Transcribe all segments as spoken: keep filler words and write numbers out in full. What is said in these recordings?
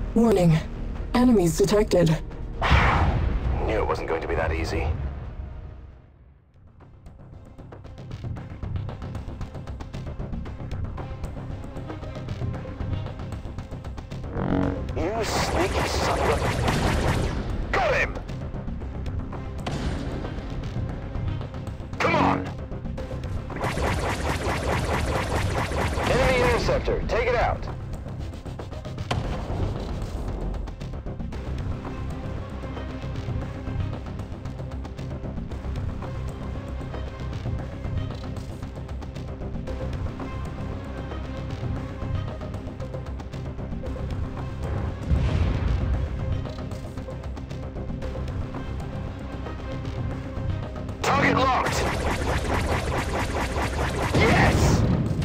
Warning. Enemies detected. Knew it wasn't going to be that easy. You sneaky son of a... Got him! Come on! Enemy interceptor, take it out! Target locked! Yes!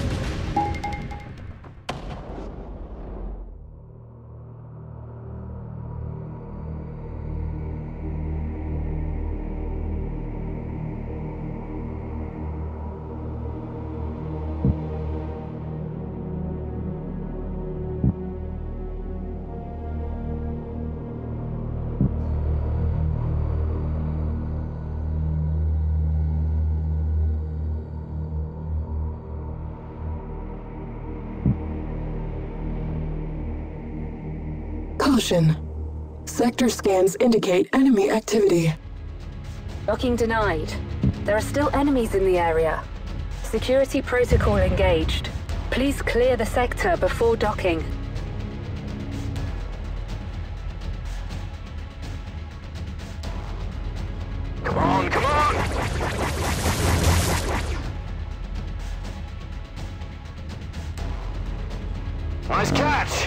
Caution. Sector scans indicate enemy activity. Docking denied. There are still enemies in the area. Security protocol engaged. Please clear the sector before docking. Come on, come on! Nice catch!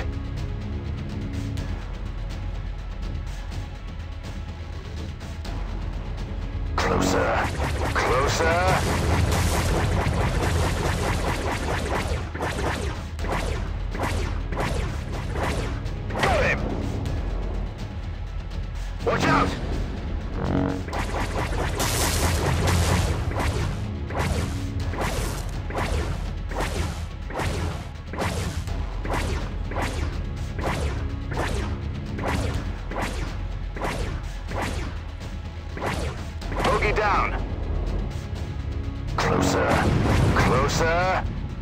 Closer, closer! Got him! Watch out! Bogey down. Closer. Closer.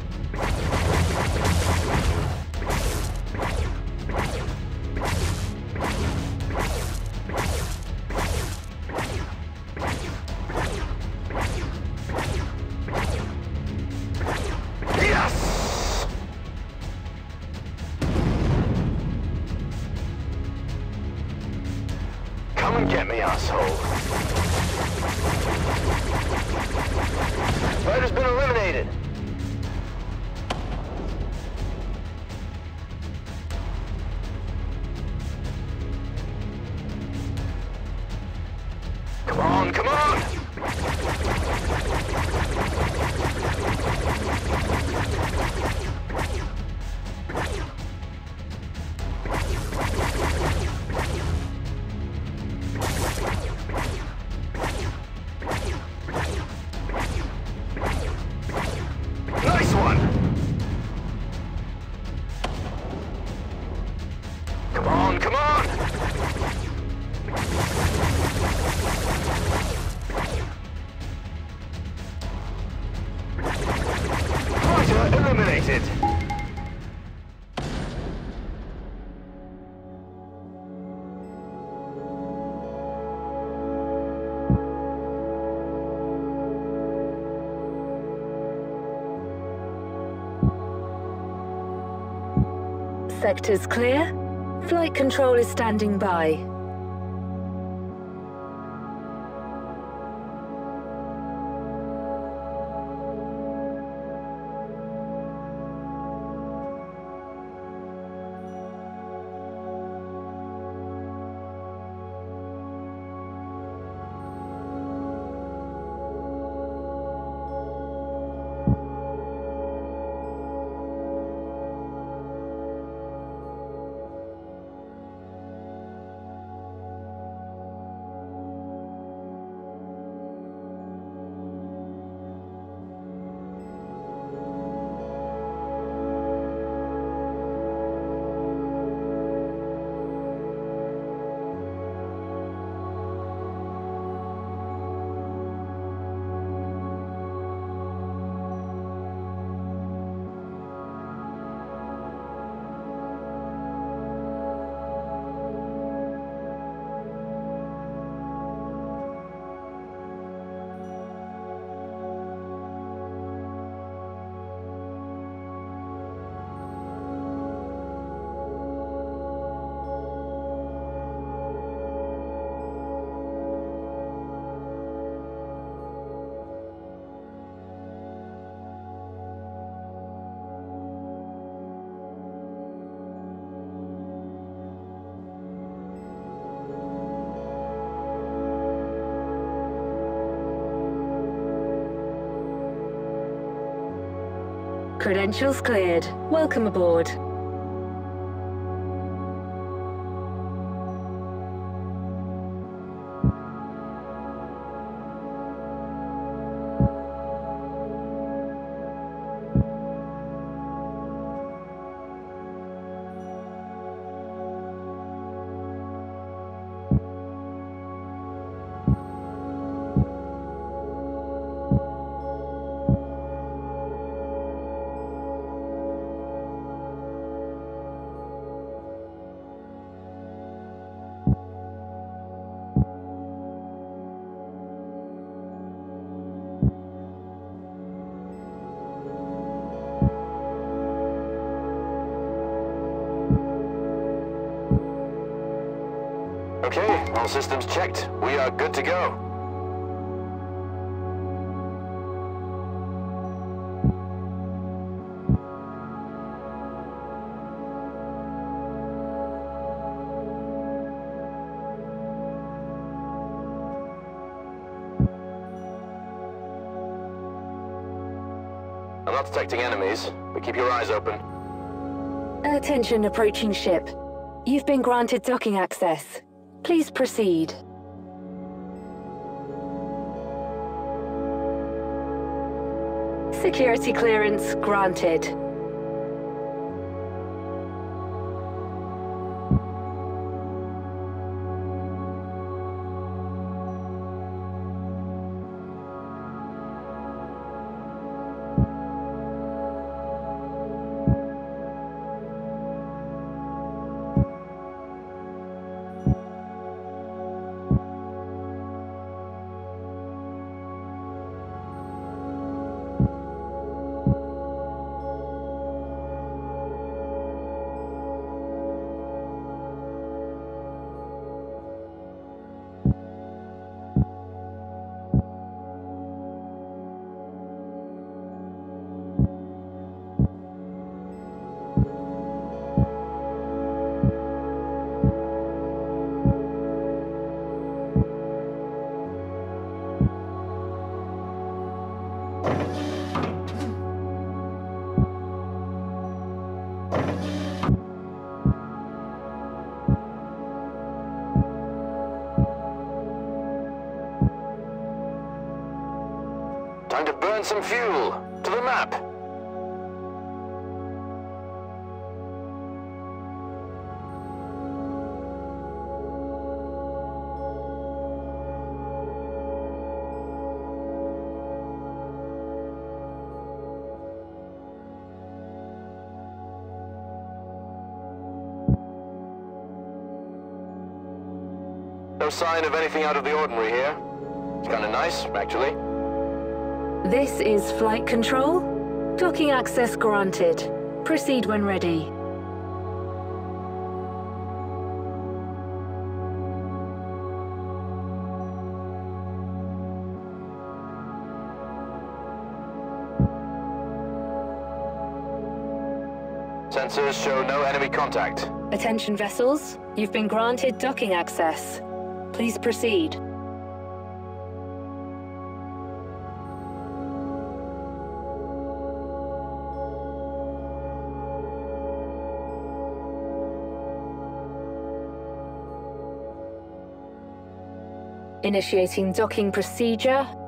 Yes! Come and get me, asshole. Rider's been eliminated. Come on, come on! Nice one! Come on, come on! Fighter eliminated! Sector's clear. Flight control is standing by. Credentials cleared. Welcome aboard. Okay, all systems checked. We are good to go. I'm not detecting enemies, but keep your eyes open. Attention approaching ship. You've been granted docking access. Please proceed. Security clearance granted. Time to burn some fuel. To the map. No sign of anything out of the ordinary here. It's kind of nice, actually. This is flight control. Docking access granted. Proceed when ready. Sensors show no enemy contact. Attention vessels, you've been granted docking access. Please proceed. Initiating docking procedure.